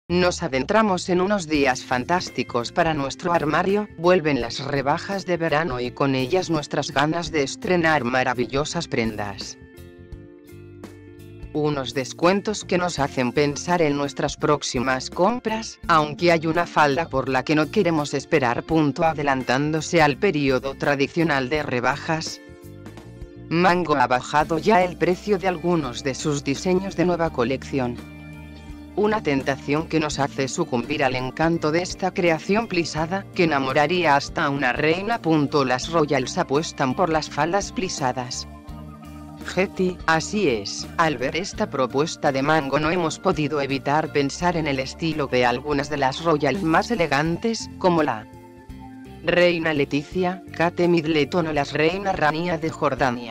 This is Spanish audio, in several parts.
Nos adentramos en unos días fantásticos para nuestro armario, vuelven las rebajas de verano y con ellas nuestras ganas de estrenar maravillosas prendas. Unos descuentos que nos hacen pensar en nuestras próximas compras, aunque hay una falda por la que no queremos esperar. Adelantándose al periodo tradicional de rebajas, Mango ha bajado ya el precio de algunos de sus diseños de nueva colección. Una tentación que nos hace sucumbir al encanto de esta creación plisada, que enamoraría hasta a una reina. Las Royals apuestan por las faldas plisadas. Getty, así es, al ver esta propuesta de Mango no hemos podido evitar pensar en el estilo de algunas de las Royals más elegantes, como la Reina Leticia, Kate Middleton o las Reina Rania de Jordania.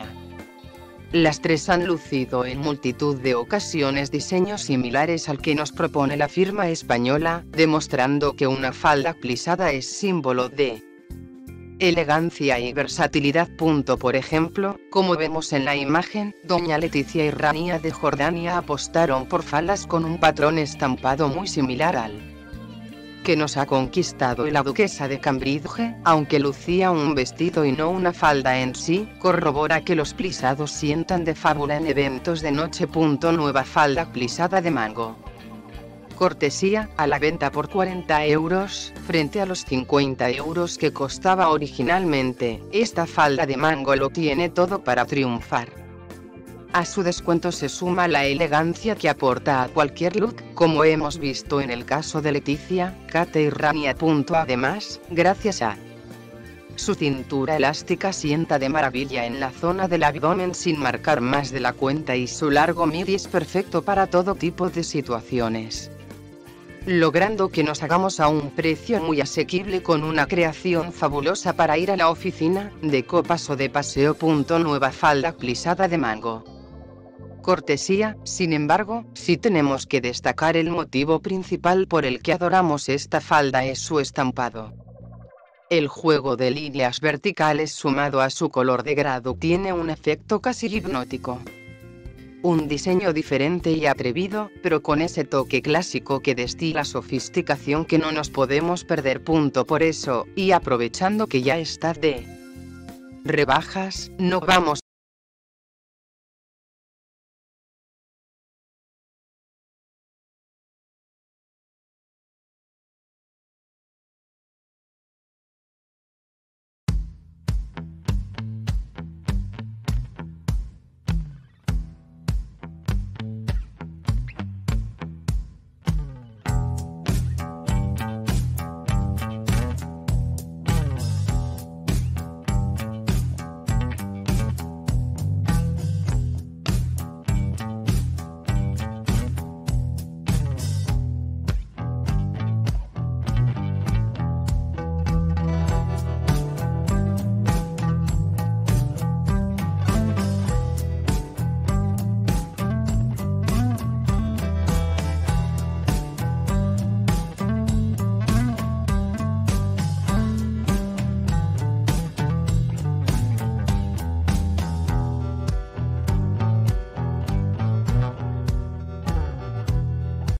Las tres han lucido en multitud de ocasiones diseños similares al que nos propone la firma española, demostrando que una falda plisada es símbolo de elegancia y versatilidad. Por ejemplo, como vemos en la imagen, doña Leticia y Rania de Jordania apostaron por faldas con un patrón estampado muy similar al que nos ha conquistado la duquesa de Cambridge, aunque lucía un vestido y no una falda en sí, corrobora que los plisados sientan de fábula en eventos de noche. Nueva falda plisada de Mango. Cortesía, a la venta por 40 euros, frente a los 50 euros que costaba originalmente. Esta falda de Mango lo tiene todo para triunfar. A su descuento se suma la elegancia que aporta a cualquier look, como hemos visto en el caso de Leticia, Kate y Rania. Además, gracias a su cintura elástica sienta de maravilla en la zona del abdomen sin marcar más de la cuenta y su largo midi es perfecto para todo tipo de situaciones, logrando que nos hagamos a un precio muy asequible con una creación fabulosa para ir a la oficina, de copas o de paseo. Nueva falda plisada de Mango. Cortesía, sin embargo, si tenemos que destacar el motivo principal por el que adoramos esta falda es su estampado. El juego de líneas verticales sumado a su color de grado tiene un efecto casi hipnótico. Un diseño diferente y atrevido, pero con ese toque clásico que destila sofisticación que no nos podemos perder. Por eso, y aprovechando que ya está de rebajas, no vamos